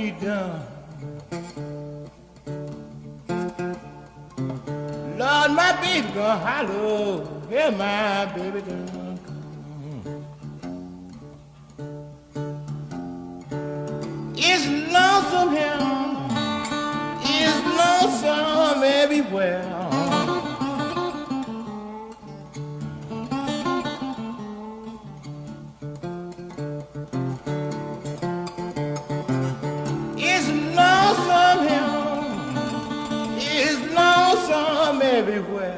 be done. Lord, my baby gonna holler, yeah, my baby done come. It's lonesome here, it's lonesome everywhere. It's lonesome here, it's lonesome everywhere.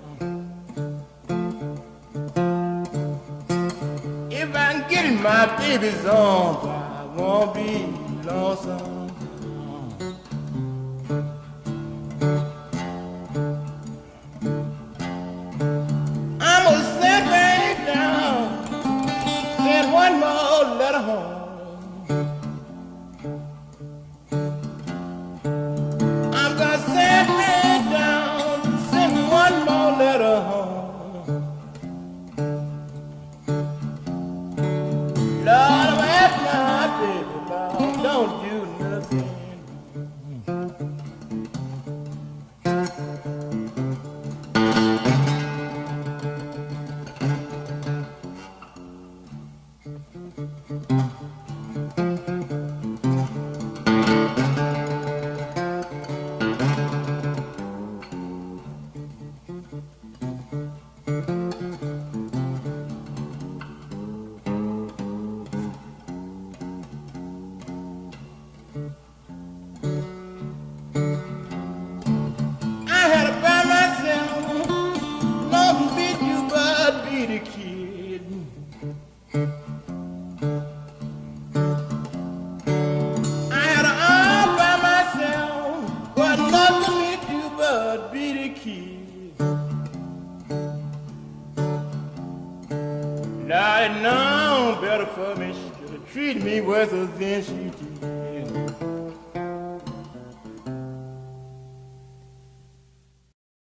If I can get in my baby's arms, I won't be lonesome. I'm gonna sit right down, send one more letter home. I'm gonna sit right down, send one more letter home. Lord, I'm at my baby, Lord, don't do nothing. I had to buy myself, nothing beat you but be the kid. I had to all by myself, but nothing beat you but be the kid. Now I know better for me, she could have treated me worse than she did.